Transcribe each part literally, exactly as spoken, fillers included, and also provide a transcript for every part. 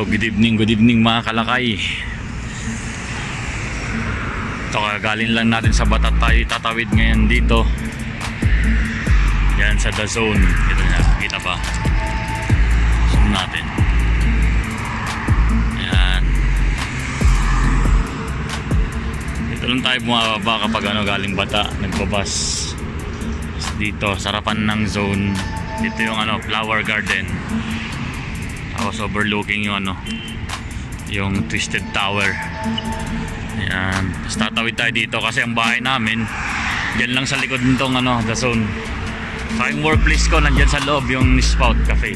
Hello, good evening, good evening mga kalakay. Ito, kagaling lang natin sa Batat, tayo tatawid ngayon dito. Yan sa The Zone. Kita nyo, kita ba? Zoom natin. Yan. Dito lang tayo bumababa kapag ano, galing Bata, nagbabas. Dito, sarapan ng Zone. Dito yung ano, flower garden. Tapos overlooking yung ano, yung Twisted Tower. Ayan. Tapos tatawid tayo dito kasi ang bahay namin dyan lang sa likod nitong ano, The Zone. Sa yung workplace ko nandyan sa loob yung Spout Cafe.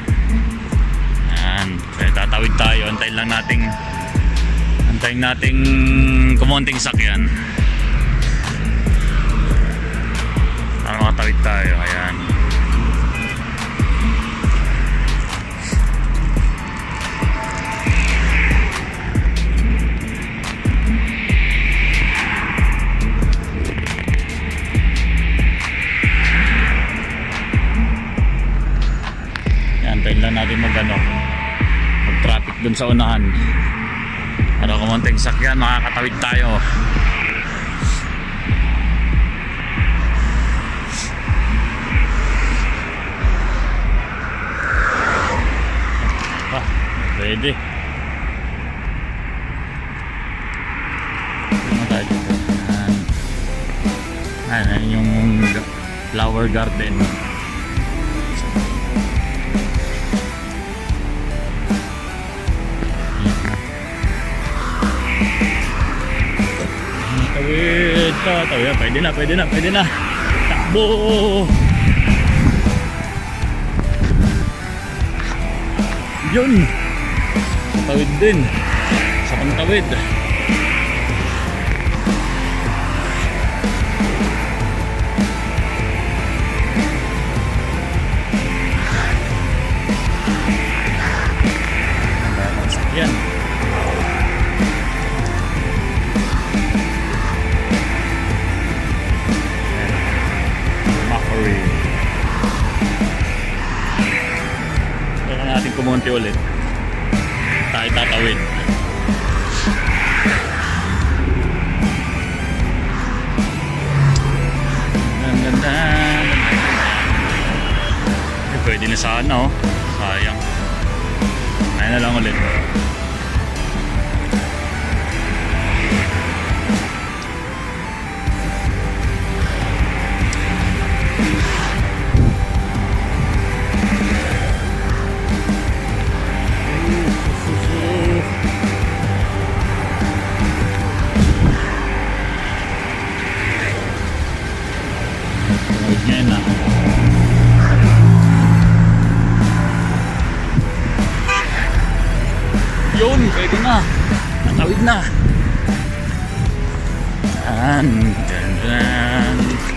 Ayan. Kaya tatawid tayo. Antayin lang nating Antayin nating kumonting sakyan para makatawid tayo. Ayan. Antayin lang natin mag ano, mag traffic dun sa unahan para kumonting sakyan makakatawid tayo. Ah, pwede. Ano tayo dito? Ayan, ayan yung flower garden. Tawid, tawid, pwede na, pwede na, pwede na. Takbo. Yun. Tawid din. Sa pantawid. Yan. Kumonti ulit tayo tatawid. Ganda. Eh, pwede na sana oh, sayang. Ayun na lang ulit. Yun, pwede na. Natawid na. Yan. Yan.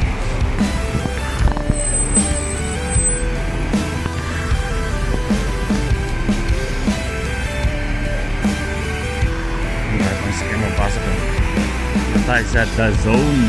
Ang sakit mo pasok. Tayo sa The Zone.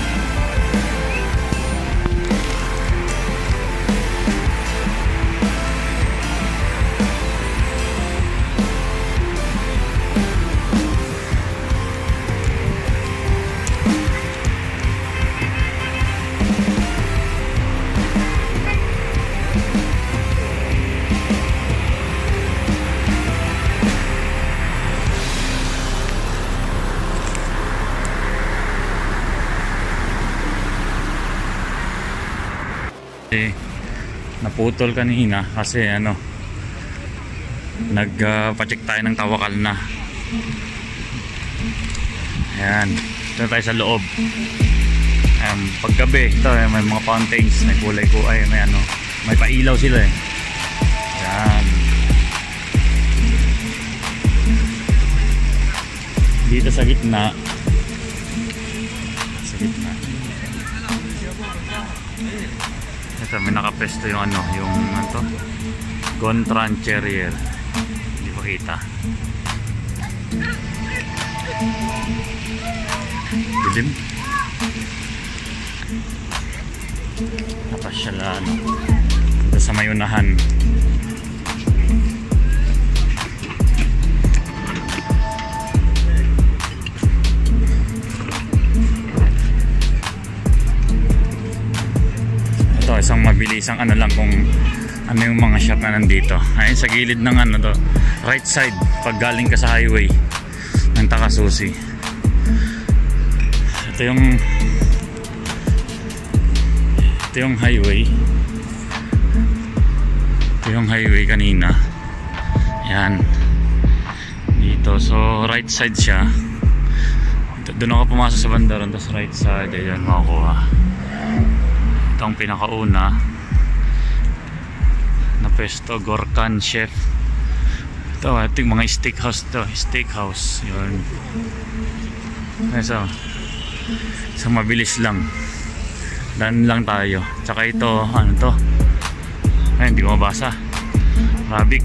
Eh, naputol kanina kasi ano, nagpa-check uh, tayo ng Tawakal na. Ayan, ito tayo sa loob. Um, paggabi ito eh, may mga fountains, may kulay ko ay may ano, may pailaw sila eh. Ayan. Dito sa gitna, sa gitna ito, may nakapesto yung ano, yung ano to, Gontran Terrier. Hindi pa kita. Dilim. Napasyalan. Ito sa may unahan. isang ano lang kung ano yung mga shop na nandito. Ayun sa gilid ng ano to, right side pag galing ka sa highway ng Takasusi. Ito yung ito yung highway. Ito yung highway kanina. Yan. Dito. So right side siya. Doon ako pumasok sa bandaran, tapos right side. Ayan, makakuha. Ito ang pinakauna na pesto, Gorkan Chef. Ito, ito yung mga steakhouse to, steakhouse. Yun. So, so mabilis lang. Dan lang tayo. Tsaka ito, ano to? Ay, hindi ko mabasa. Arabic.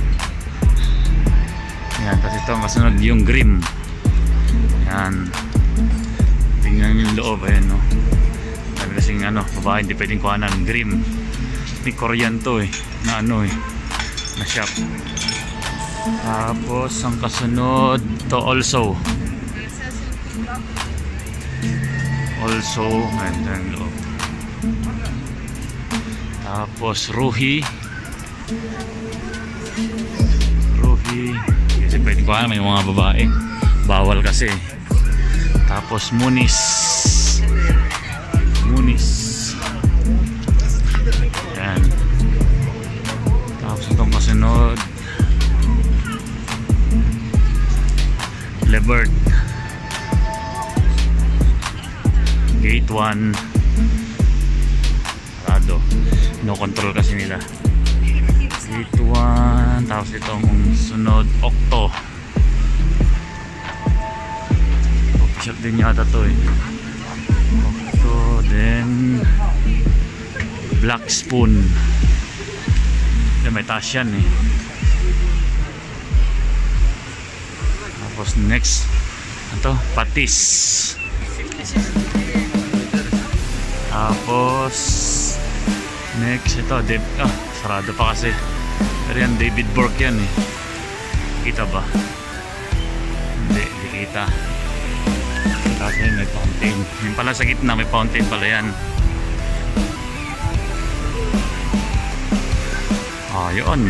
Yan, tapos ito ang kasunod, yung Grim. Yan. Tingnan yung loob, ayan, no? Sabi kasing ano, babae hindi pwedeng kuhanan. Grim. May Korean to eh, na ano eh, na shop. Tapos ang kasunod to also also and then loob. Tapos Ruhi Ruhi kasi pwedeng kuhanan, may mga babae, bawal kasi. Tapos Munis Munis. Yan. Tapos itong kasunod Lebert. Gate one sarado, no control kasi nila. Gate one. Tapos itong sunod Octo. Shop din yata to eh. Octo. Then Black Spoon. Then may taas yan eh. Tapos next ito, Patis. Tapos next ito, Dave, ah, sarado pa kasi. Pero yan, David Burke yan eh. Kita ba? Hindi, hindi kita. Kasi may fountain. Yung pala sa gitna, may fountain pala yan. Ah, yun.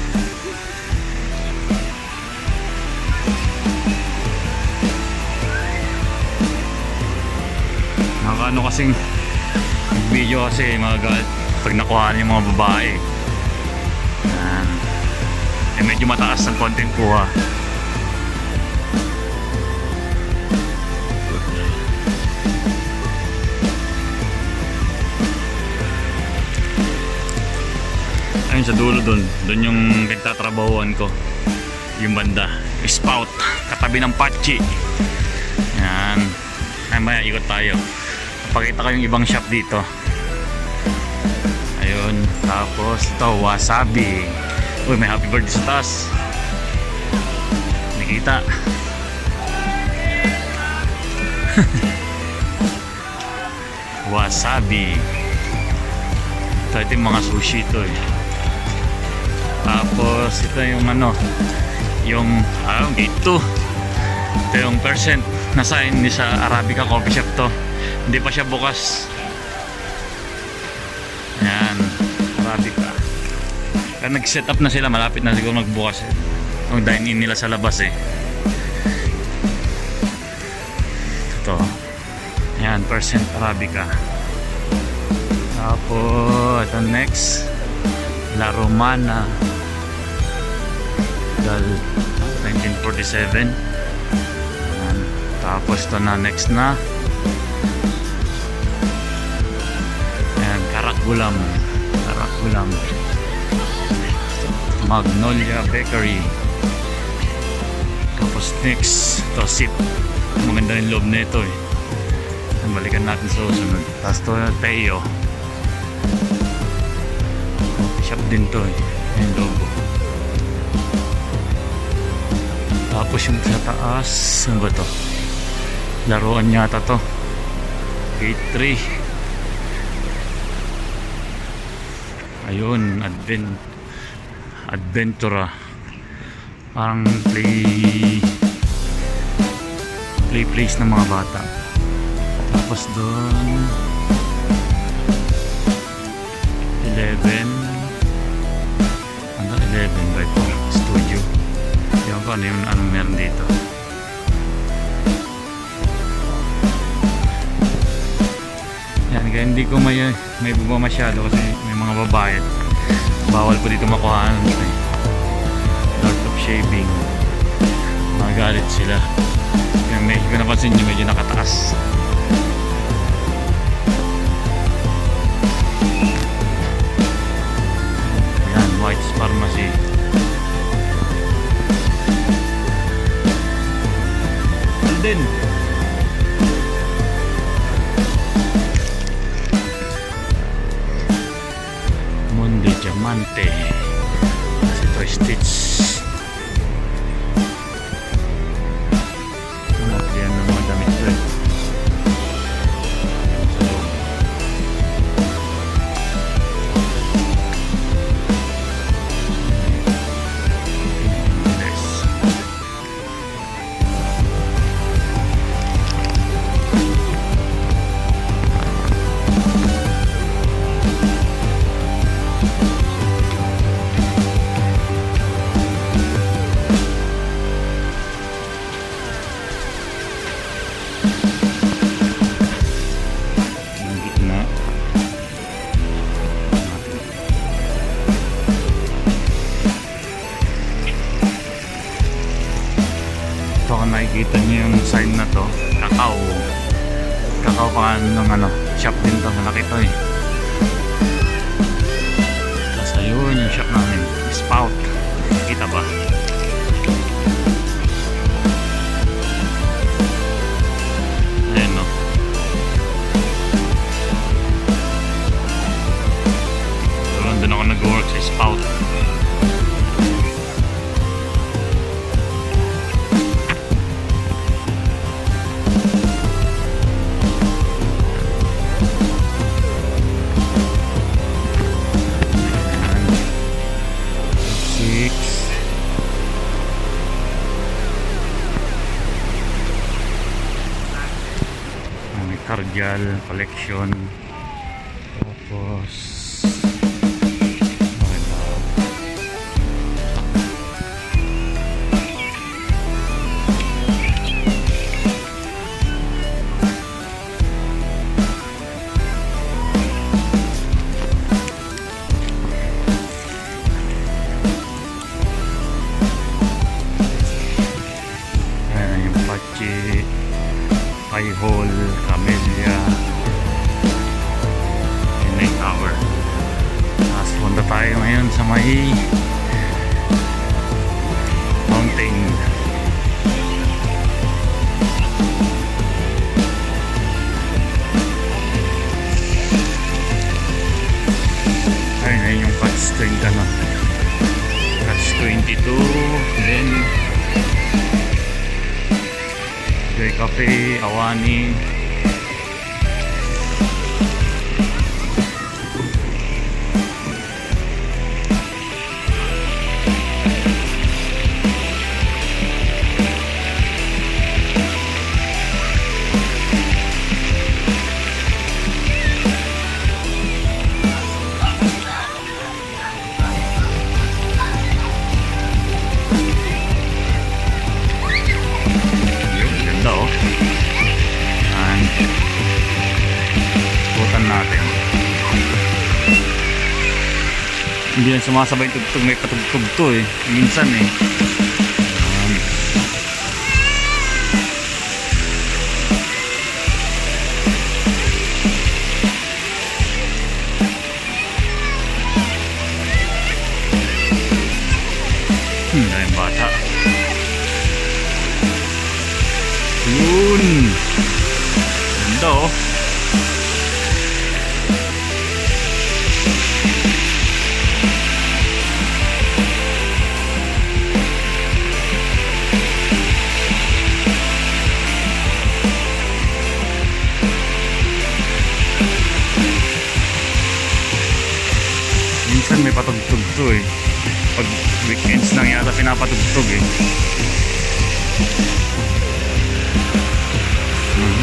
Nakakaano kasing video kasi mga pag nakuha yung mga babae. Yan. Eh medyo mataas ng content kuha. Ayun sa dulo dun, dun yung nagtatrabahuan ko, yung banda Spout, katabi ng Pachi. Yan. Ay maya ikot tayo, pakita ko yung ibang shop dito. Ayun. Tapos ito, Wasabi. Uy, may happy birthday sa taas, nakita. Wasabi. Ito, ito yung mga sushi ito eh. Tapos ito yung ano, yung ah, gate two. Ito yung percent na sign ni sa Arabica coffee shop to. Hindi pa siya bukas. Yan, Arabica. Kaya nag-set up na sila, malapit na siguro magbukas eh. Yung dine-in nila sa labas eh. Ito. Yan, percent Arabica. Tapos ito next, La Romana dal nineteen forty-seven. Ayan. Tapos ito na next na, ayan, Karakulam. Karakulam Magnolia Bakery. Tapos next ito, Sip. Maganda yung loob na ito eh. Balikan natin sa susunod. Tapos ito Teo shop din to eh, yung logo. Tapos yung sa taas, ano ba to? Laruan yata to, Gate three. Ayun, Advent Adventura. Parang play play place ng mga bata. Tapos doon eleven. Ano? eleven ba ito? Studio. Diyan ko ano yung anong meron dito. Yan, kaya hindi ko may, may buba masyado kasi may mga babae. Bawal po dito makuhaan. Lord of Shaving. Magalit sila. Kaya medyo ko napansin nyo, medyo nakataas. Yan, White's Pharmacy. Alden. Monde Diamante. Ito Stitch. Yan ng mga damit ko eh. So, yes. Nakikita niyo yung sign na to, Kakao. Kakao pa ng ano, shop din to, malaki to eh. Tapos ayun yung shop namin, Spout. Kita ba? Ayan no. So doon ako nag-work sa Spout. Cardial collection. Tapos ayan yung Pachi, High Hall, Camellia, Night Tower. Tapos punta tayo ngayon sa may mountain. Ayun, ayun yung Catch twenty, ano, Catch twenty-two, then Joy Cafe, Awani. Natin. Hindi na sumasabay tugtog, may patugtog to eh. Minsan eh. Hmm, daming bata. Yun. Ganda oh. Minsan may patugtog to eh. Pag weekends lang yata pinapatugtog eh.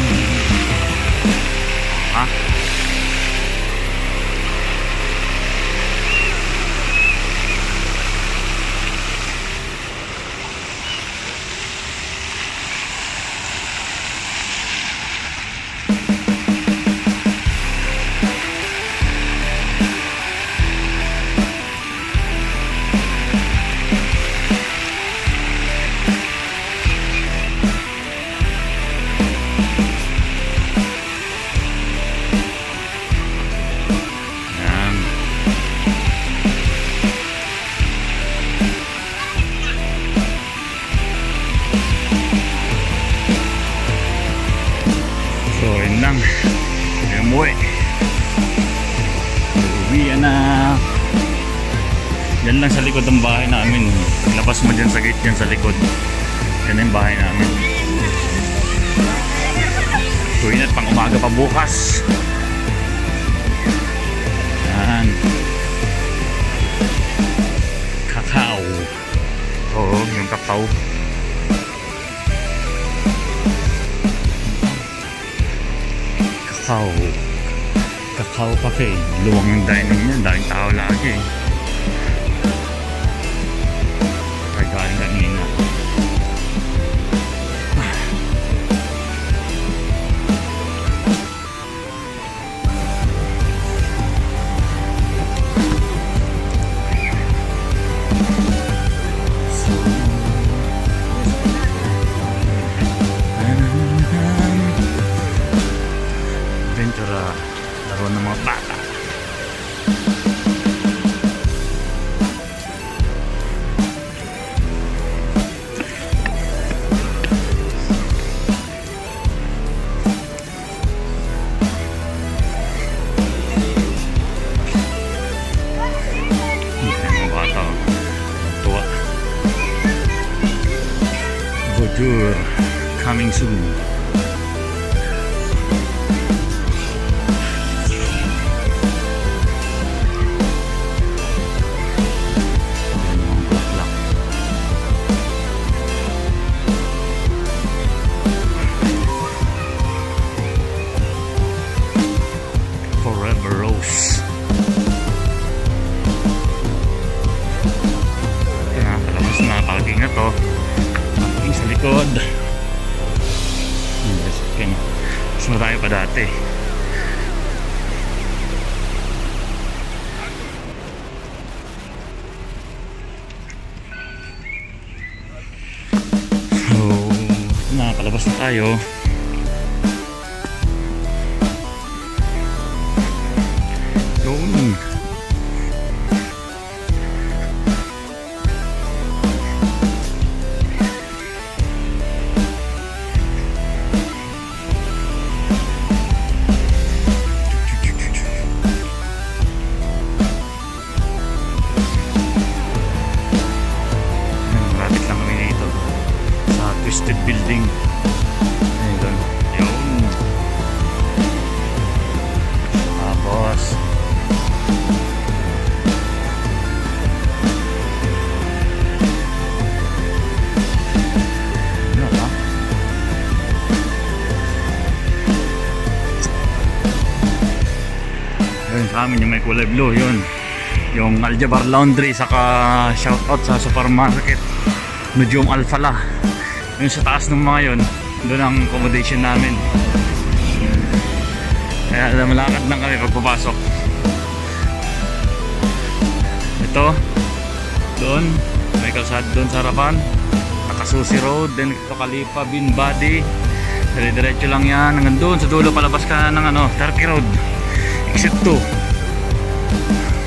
Ha? So yun lang, umuwi, uwi na. Yan lang sa likod ng bahay namin. Paglabas mo dyan sa gate dyan sa likod, yan yung bahay namin. So inat pang umaga pa bukas. Yan, kakao. Oo, yung kakao. Kakao Kakao Cafe. Luwang yung dining niya, daming tao lagi. Ay galing kanina. Ventura, laro ng mga bata. Mga bata, tuwa. Bonjour, coming soon. Forever Rose. Kaya palabas na, parking na to. Parking sa likod. Kaya mas marami pa dati. So na, palabas na tayo. Yun. Malapit lang kami dito sa Twisted Building. Ayun. Yun. Tapos sa amin yung may kulay blue, yun yung Aljabar Laundry, saka shoutout sa supermarket Nujum Alfala. Yung sa taas ng mga yun, doon ang accommodation namin, kaya malakad lang kami pagpapasok. Ito doon may kalsada doon sa harapan, Nakasusi Road, then ito Khalifa bin Badi, dire-diretso lang yan hanggang doon sa dulo, palabas ka ng ano, Turkey Road exit two.